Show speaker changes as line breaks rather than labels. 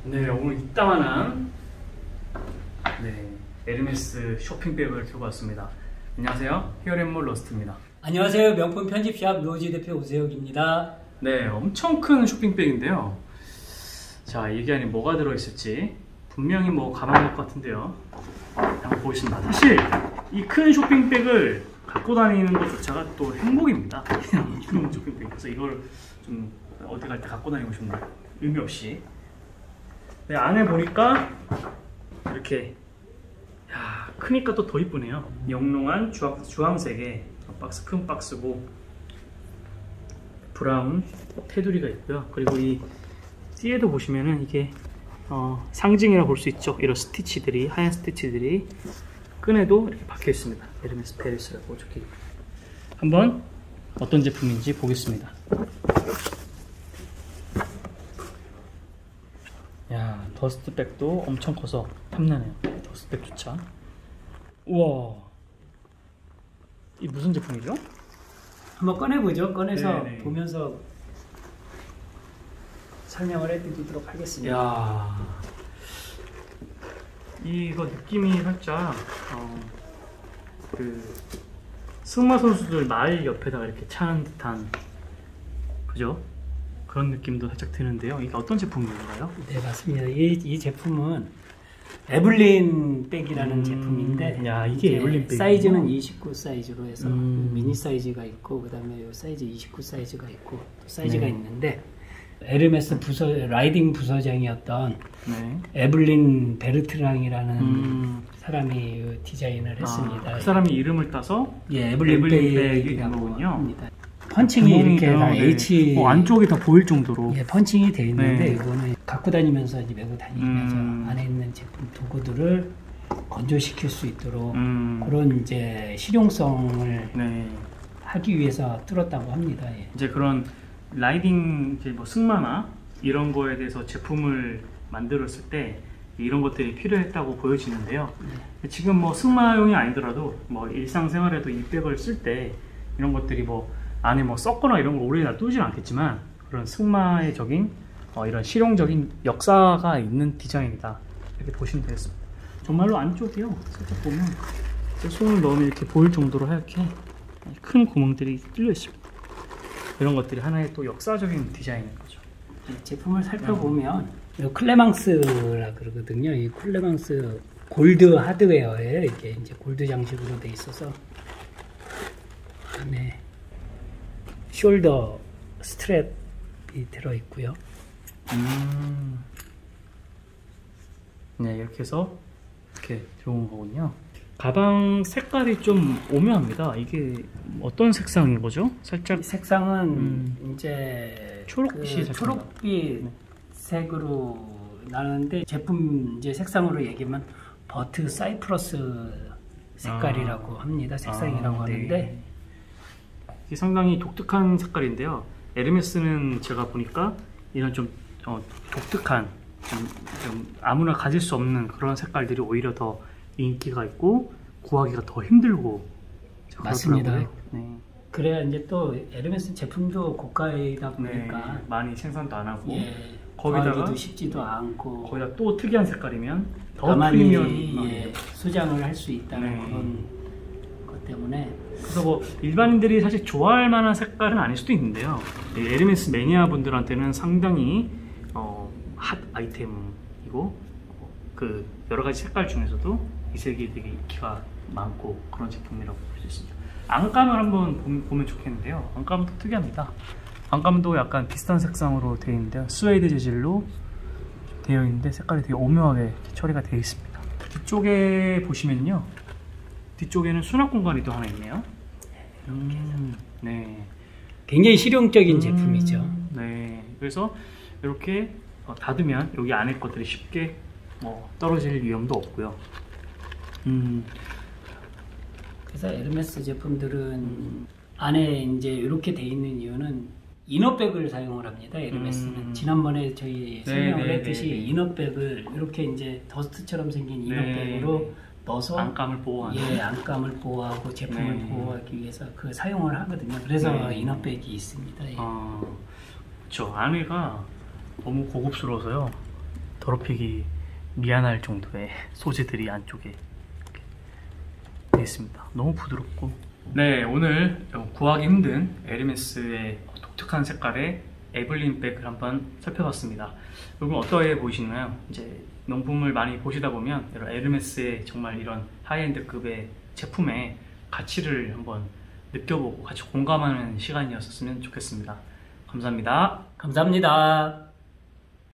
네, 오늘 이따만한 에르메스 쇼핑백을 들고 왔습니다. 안녕하세요, 히어앤몰 러스트입니다.
안녕하세요, 명품 편집샵 로지 대표 오세혁입니다.
네, 엄청 큰 쇼핑백인데요. 자, 이게 안에 뭐가 들어있을지 분명히 뭐 가방일 것 같은데요. 한번 보겠습니다. 사실 이 큰 쇼핑백을 갖고 다니는 것조차가 또 행복입니다. 큰 쇼핑백. 그래서 이걸 좀 어디 갈 때 갖고 다니고 싶네요. 의미 없이. 네, 안에 보니까 이렇게, 야, 크니까 또 더 이쁘네요. 영롱한 주황색의 박스, 큰 박스고 브라운 테두리가 있고요. 그리고 이 띠에도 보시면은 이게 상징이라 볼 수 있죠. 이런 스티치들이, 하얀 스티치들이 끈에도 이렇게 박혀 있습니다. 에르메스 페리스라고 적혀 있고. 한번 어떤 제품인지 보겠습니다. 야, 더스트백도 엄청 커서 탐나네요. 더스트백조차. 우와, 이 무슨 제품이죠?
한번 꺼내보죠. 꺼내서
네네.
보면서 설명을 해드리도록 하겠습니다.
야, 이거 느낌이 살짝 그 승마 선수들 말 옆에다가 이렇게 차는 듯한, 그죠? 그런 느낌도 살짝 드는데요. 이게 어떤 제품인가요?
네, 맞습니다. 이 제품은 에블린 백이라는 제품인데,
야, 이게 에블린 백이구나.
사이즈는 29 사이즈로 해서 미니 사이즈가 있고, 그 다음에 사이즈 29 사이즈가 있고, 사이즈가 있는데, 에르메스 라이딩 부서장이었던 에블린 베르트랑이라는 사람이 디자인을 했습니다.
그 사람이 이름을 따서
에블린
백이 된 거군요.
합니다. 펀칭이 이렇게 다 H
안쪽이 다 보일 정도로
펀칭이 되어 있는데, 이거는 갖고 다니면서 이제 메고 다니면서 안에 있는 제품 도구들을 건조시킬 수 있도록 그런 이제 실용성을 하기 위해서 뚫었다고 합니다.
이제 그런 라이딩, 이제 뭐 승마나 이런 거에 대해서 제품을 만들었을 때 이런 것들이 필요했다고 보여지는데요. 지금 뭐 승마용이 아니더라도 뭐 일상생활에도 이 백을 쓸 때 이런 것들이 뭐 안에 뭐 썩거나 이런 걸 오래 놔두지는 않겠지만, 그런 승마의 적인 이런 실용적인 역사가 있는 디자인이다, 이렇게 보시면 되겠습니다. 정말로 안쪽이요, 살짝 보면 손을 넣으면 이렇게 보일 정도로 하얗게 큰 구멍들이 뚫려 있습니다. 이런 것들이 하나의 또 역사적인 디자인인 거죠.
제품을 살펴보면 이 클레망스라 그러거든요. 이 클레망스 골드 하드웨어에 이게 이제 골드 장식으로 돼 있어서 안에 숄더 스트랩이 들어 있고요.
네, 이렇게 해서 이렇게 들어온 거군요. 가방 색깔이 좀 오묘합니다. 이게 어떤 색상인 거죠? 살짝
색상은 이제
초록빛이
초록빛 색으로 나는데, 제품 이제 색상으로 얘기하면 버트 사이프러스 색깔이라고 합니다. 색상이라고 하는데,
이게 상당히 독특한 색깔인데요. 에르메스는 제가 보니까 이런 좀 독특한, 좀 아무나 가질 수 없는 그런 색깔들이 오히려 더 인기가 있고 구하기가 더 힘들고.
맞습니다. 그래야 이제 또 에르메스 제품도 고가이다 보니까
많이 생산도 안 하고
거기다가 쉽지도 않고,
거기다 또 특이한 색깔이면 더
가만히
프리미엄
소장을 할 수 있다는 그런 것 때문에.
그래서 뭐 일반인들이 사실 좋아할 만한 색깔은 아닐 수도 있는데요, 에르메스 매니아 분들한테는 상당히 핫 아이템이고, 그 여러 가지 색깔 중에서도 이 색이 되게 인기가 많고 그런 제품이라고 볼 수 있습니다. 안감을 한번 보면 좋겠는데요. 안감도 특이합니다. 안감도 약간 비슷한 색상으로 되어 있는데요, 스웨이드 재질로 되어 있는데 색깔이 되게 오묘하게 처리가 되어 있습니다. 뒤쪽에 보시면요, 뒤쪽에는 수납 공간이 또 하나 있네요. 네,
굉장히 실용적인 제품이죠.
네, 그래서 이렇게 닫으면 여기 안에 것들이 쉽게 떨어질 위험도 없고요.
그래서 에르메스 제품들은 안에 이제 이렇게 돼 있는 이유는 이너백을 사용을 합니다. 에르메스는 지난번에 저희 설명을 했듯이 이너백을 이렇게 이제 더스트처럼 생긴 이너백으로 넣어서
안감을 보호하는,
안감을 보호하고 제품을 보호하기 위해서 그 사용을 하거든요. 그래서 이너백이 있습니다.
저 안에가 너무 고급스러워서요, 더럽히기 미안할 정도의 소재들이 안쪽에 이렇게 되어 있습니다. 너무 부드럽고. 네, 오늘 구하기 힘든 에르메스의 독특한 색깔의 에블린 백을 한번 살펴봤습니다. 여러분 어떠해 보이시나요? 이제 명품을 많이 보시다 보면 에르메스의 정말 이런 하이엔드급의 제품의 가치를 한번 느껴보고 같이 공감하는 시간이었으면 좋겠습니다. 감사합니다.
감사합니다.